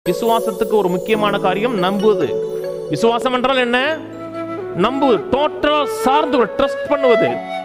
விசுவாசத்துக்கு ஒரு முக்கியமான காரியம் நம்புவது. விசுவாசம் என்றால் என்ன? நம்புவது, டோட்டலா சார்ந்து ட்ரஸ்ட் பண்ணுவது.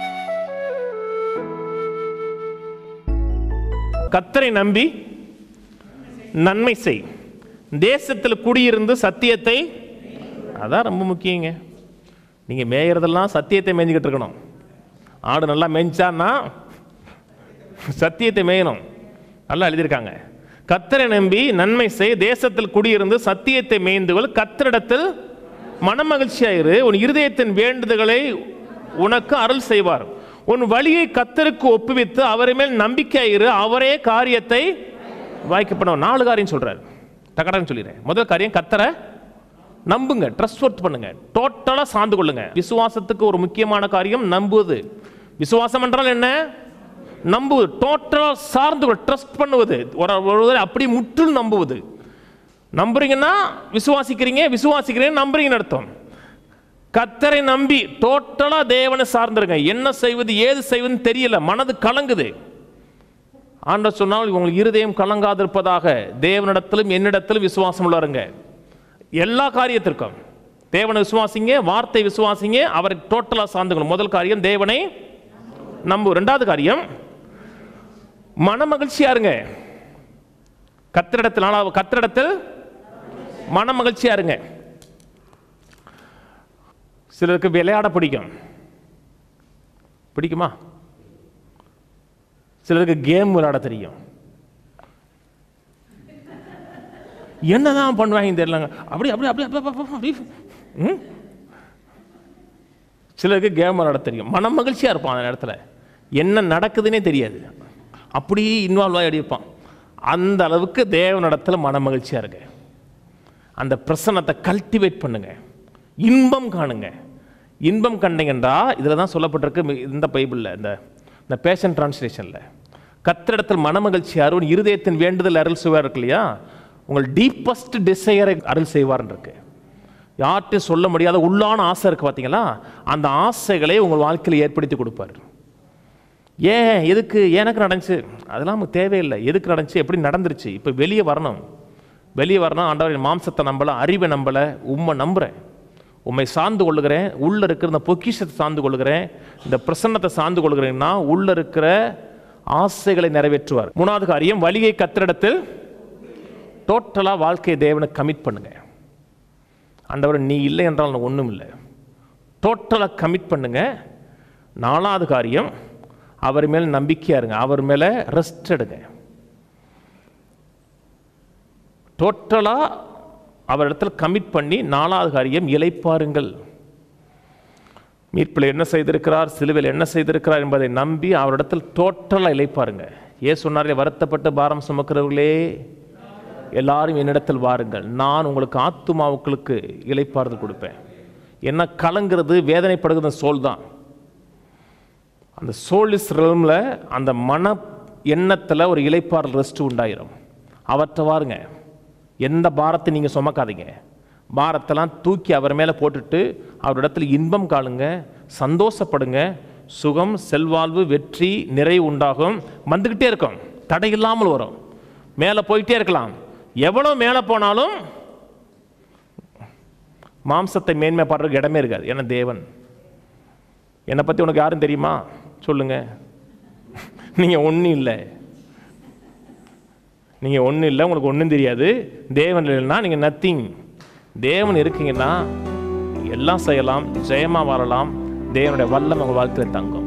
கர்த்தரை நம்பி நன்மை செய், தேசத்தில் குடியிருந்து சத்தியத்தை, அதான் ரொம்ப முக்கியங்க. நீங்க மேயறதெல்லாம் சத்தியத்தை மேய்ஞ்சிக்கிட்டு இருக்கணும். ஆடு நல்லா மேய்ஞ்சான்னா சத்தியத்தை மேயணும். நல்லா எழுதியிருக்காங்க. கர்த்தரை நம்பி நன்மை செய், தேசத்தில் குடியிருந்து சத்தியத்தை மேய்ந்துகள், கர்த்தரிடத்தில் மனமகிழ்ச்சியாயிரு, உன் இருதயத்தின் வேண்டுதல்களை உனக்கு அருள் செய்வார். உன் வழியை கர்த்தருக்கு ஒப்புவித்து அவரை மேல் நம்பிக்கையாயிரு, அவரே காரியத்தை வாய்க்கப்படும். 4 காரியம் சொல்றாரு, டக்கடன்னு சொல்லிடுறேன். முதல் காரியம், கர்த்தரை நம்புங்க, ட்ரஸ்ட் ஒர்த் பண்ணுங்க, டோட்டலா சார்ந்து கொள்ளுங்க. விசுவாசத்துக்கு ஒரு முக்கியமான காரியம் நம்புவது. விசுவாசம் என்றால் என்ன? நம்புவது, டோட்டலா சார்ந்து ட்ரஸ்ட் பண்ணுவது, ஒரு அப்படி முற்றிலும் நம்புவது. நம்புறீங்கன்னா விசுவாசிக்கிறீங்க, விசுவாசிக்கிறீங்க நம்புறீங்கன்னு அர்த்தம். கர்த்தரை நம்பி டோட்டலா தேவனை சார்ந்துருங்க. என்ன செய்வது ஏது செய்வதுன்னு தெரியல, மனது கலங்குது. ஆண்டவர் சொன்னால் உங்களுக்கு இருதயம் கலங்காதிருப்பதாக, தேவனிடத்திலும் என்னிடத்திலும் விசுவாசம் உள்ளவருங்க. எல்லா காரியத்திற்கும் தேவனை விசுவாசிங்க, வார்த்தை விசுவாசிங்க, அவரை டோட்டலா சார்ந்துக்கணும். முதல் காரியம் தேவனை நம்பு. 2வது காரியம் மன மகிழ்ச்சியா இருங்க. கர்த்தரிடத்தில் மன மகிழ்ச்சியா இருங்க. சிலருக்கு விளையாட பிடிக்குமா? சிலருக்கு கேம் விளையாட தெரியும். என்னதான் பண்ணுவாங்க தெரியலங்க. அப்படி அப்படி அப்படி அப்படி சிலருக்கு கேம் விளையாட தெரியும். மன மகிழ்ச்சியா இருப்பான். அந்த இடத்துல என்ன நடக்குதுன்னே தெரியாது, அப்படியே இன்வால்வ் ஆகி அடிப்பான். அந்த அளவுக்கு தேவனிடத்தில் மன மகிழ்ச்சியா இருக்கு. அந்த பிரசன்னத்தை கல்டிவேட் பண்ணுங்க, இன்பம் காணுங்க. இன்பம் கண்டீங்கன்றா இதில் தான் சொல்லப்பட்டிருக்கு இந்த பைபிளில், இந்த பேஷன் டிரான்ஸ்லேஷனில், கர்த்தரிடத்தில் மன மகிழ்ச்சியார், உன் இருதயத்தின் வேண்டுதல் அருள் செய்வார் இருக்கு இல்லையா? உங்கள் டீப்பஸ்ட் டிசையரை அருள் செய்வார்ன்னு இருக்கு. யார்கிட்டையும் சொல்ல முடியாத உள்ளான ஆசை இருக்கு பார்த்தீங்களா? அந்த ஆசைகளை உங்கள் வாழ்க்கையில் ஏற்படுத்தி கொடுப்பார். ஏன், எதுக்கு, எனக்கு நடந்துச்சு, அதெல்லாம் நமக்கு தேவையில்லை. எதுக்கு நடந்துச்சு, எப்படி நடந்துருச்சு, இப்போ வெளியே வரணும். ஆண்டவரின் மாம்சத்தை நம்பலை, அறிவை நம்பலை, உம்மை நம்புகிறேன், உம்மை சார்ந்து கொள்ளுகிறேன், உள்ளே இருக்கிற இந்த பொக்கிஷத்தை சார்ந்து கொள்ளுகிறேன், இந்த பிரசன்னத்தை சார்ந்து கொள்கிறேன்னா உள்ளே இருக்கிற ஆசைகளை நிறைவேற்றுவார். 3வது காரியம், வழியை கர்த்தரிடத்தில் டோட்டலாக வாழ்க்கையை தேவனுக்கு கமிட் பண்ணுங்க. ஆண்டவர் நீ இல்லை என்றால் எனக்கு ஒன்றும் இல்லை, டோட்டலாக கமிட் பண்ணுங்க. 4வது காரியம், அவர் மேல் நம்பிக்கையா இருங்க, அவர் மேலே ரெஸ்ட் எடுங்க. டோட்டலா அவர் இடத்துல கமிட் பண்ணி 4வது காரியம், இளைப்பாருங்கள். மீட்பில் என்ன செய்திருக்கிறார், சிலுவையில் என்ன செய்திருக்கிறார் என்பதை நம்பி அவரிடத்தில் டோட்டலா இளைப்பாருங்க. ஏன் சொன்னாரே, வருத்தப்பட்டு பாரம் சுமக்கிறவர்களே எல்லாரும் என்னிடத்தில் வாருங்கள், நான் உங்களுக்கு ஆத்துமாவுக்களுக்கு இளைப்பாறுதல் கொடுப்பேன். என்ன கலங்கிறது, வேதனைப்படுகிறது சோல் தான். அந்த சோலிஸ் ரெல்மில், அந்த மன எண்ணத்தில் ஒரு இளைப்பாறுதல் ரெஸ்ட் உண்டாயிரும். அவற்றை வாருங்க. எந்த பாரத்தை நீங்கள் சுமக்காதீங்க. பாரத்தெல்லாம் தூக்கி அவர் மேலே போட்டுட்டு அவரிடத்தில் இன்பம் காணுங்க, சந்தோஷப்படுங்க. சுகம், செல்வாழ்வு, வெற்றி, நிறைவு உண்டாகும். வந்துக்கிட்டே இருக்கும், தடையில்லாமல் வரும். மேலே போயிட்டே இருக்கலாம். எவ்வளோ மேலே போனாலும் மாம்சத்தை மேன்மை பாடுறதுக்கு இடமே இருக்காது. ஏன்னா தேவன், என்னை பற்றி உனக்கு யாரும் தெரியுமா சொல்லுங்க? நீங்கள் ஒன்றும் இல்லை, உங்களுக்கு ஒன்றும் தெரியாது. தேவன் இல்லைன்னா நீங்கள் நத்திங். தேவன் இருக்கீங்கன்னா எல்லாம் செய்யலாம், ஜெயமாக வாழலாம். தேவனுடைய வல்லமை உங்கள் வாழ்க்கையில் தங்கும்.